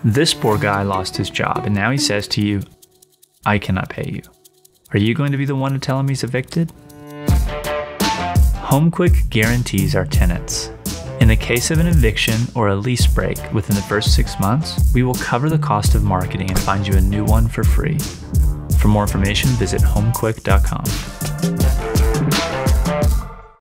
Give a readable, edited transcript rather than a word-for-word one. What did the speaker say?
This poor guy lost his job, and now he says to you, I cannot pay you. Are you going to be the one to tell him he's evicted? HomeQwik guarantees our tenants. In the case of an eviction or a lease break within the first 6 months, we will cover the cost of marketing and find you a new one for free. For more information, visit HomeQwik.com.